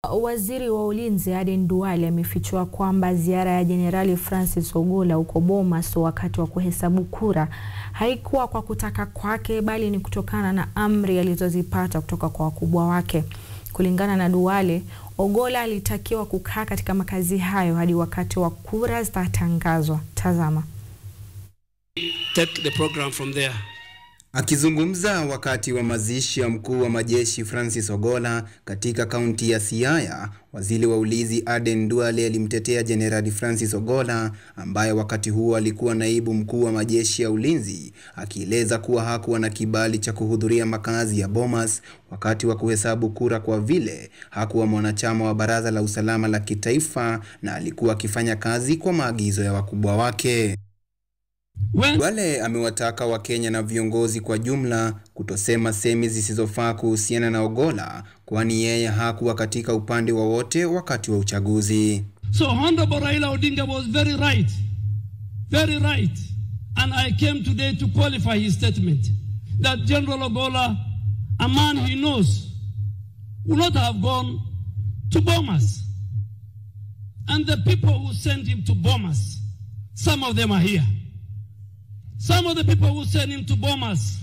Waziri wa Ulinzi Aden Duale amefichua kwamba ziara ya Jenerali Francis Ogolla huko Bomas wakati wa kuhesabu kura haikuwa kwa kutaka kwake, bali ni kutokana na amri alizozipata kutoka kwa wakubwa wake. Kulingana na Duale, Ogolla alitakiwa kukaa katika makazi hayo hadi wakati wa kura zitatangazwa. Tazama. Take the program from there. Akizungumza wakati wa mazishi ya mkuu wa majeshi Francis Ogolla katika kaunti ya Siaya, waziri wa ulinzi Aden Duale alimtetea Jenerali Francis Ogolla ambaye wakati huo alikuwa naibu mkuu wa majeshi ya ulinzi, akieleza kuwa hakuwa na kibali cha kuhudhuria makazi ya Bomas wakati wa kuhesabu kura kwa vile hakuwa mwanachama wa Baraza la Usalama la Kitaifa na alikuwa akifanya kazi kwa maagizo ya wakubwa wake. Duale amewataka Wakenya na viongozi kwa jumla kutosema semi zisizofaa kuhusiana na Ogolla, kwani yeye hakuwa katika upande wowote wakati wa uchaguzi. So Honorable Raila Odinga was very right. Very right. And I came today to qualify his statement that General Ogolla, a man he knows, would not have gone to Bomas. And the people who sent him to Bomas, some of them are here. Some of the people who sent him to Bomas,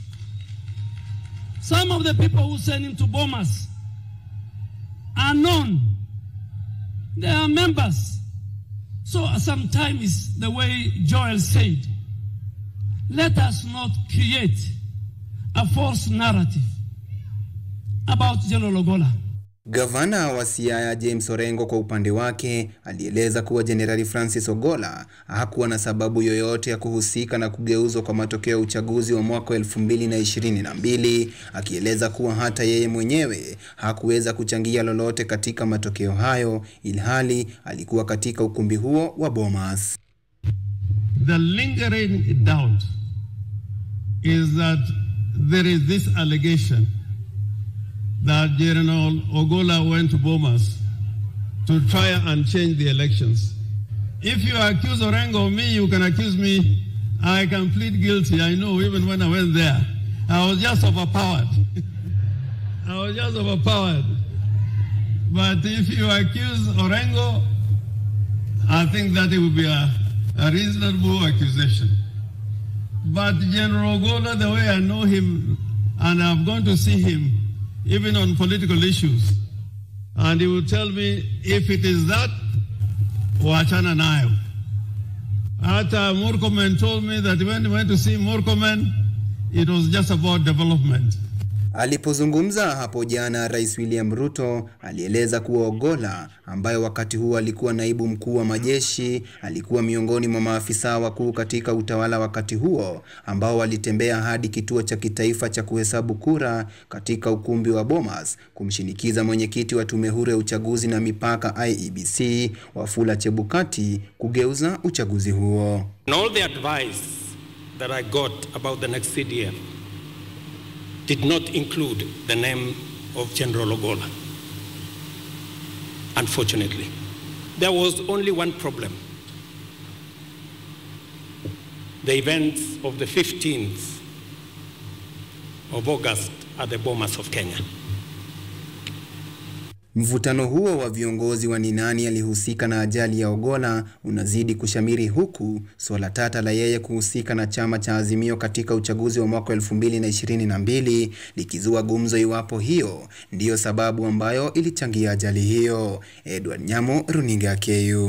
are known. They are members. So sometimes, the way Joel said, let us not create a false narrative about General Ogolla. Gavana wa Siaya James Orengo kwa upande wake alieleza kuwa Jenerali Francis Ogolla hakuwa na sababu yoyote ya kuhusika na kugeuzwa kwa matokeo ya uchaguzi wa mwaka 2022, akieleza kuwa hata yeye mwenyewe hakuweza kuchangia lolote katika matokeo hayo, ilhali alikuwa katika ukumbi huo wa Bomas. The lingering doubt is that there is this allegation that General Ogolla went to Bomas to try and change the elections. If you accuse Orengo of me, you can accuse me. I can plead guilty. I know even when I went there, I was just overpowered. But if you accuse Orengo, I think that it would be a reasonable accusation. But General Ogolla, the way I know him, and I'm going to see him, even on political issues, and he will tell me if it is that, wachana nayo. Hata Murkomen told me that when he went to see Murkomen, it was just about development. Alipozungumza hapo jana, Rais William Ruto alieleza kuwa Ogolla, ambaye wakati huo alikuwa naibu mkuu wa majeshi, alikuwa miongoni mwa maafisa wakuu katika utawala wakati huo ambao walitembea hadi kituo cha kitaifa cha kuhesabu kura katika ukumbi wa Bomas kumshinikiza mwenyekiti wa tume huru ya uchaguzi na mipaka IEBC Wafula Chebukati kugeuza uchaguzi huo. All the advice that I got about the next CDF did not include the name of General Ogolla. Unfortunately, there was only one problem. The events of the 15th of August at the Bomas of Kenya. Mvutano huo wa viongozi wa ni nani alihusika na ajali ya Ogolla unazidi kushamiri, huku swala tata la yeye kuhusika na chama cha Azimio katika uchaguzi wa mwaka 2022 likizua gumzo iwapo hiyo ndiyo sababu ambayo ilichangia ajali hiyo. Edward Nyamo, Runinga KU.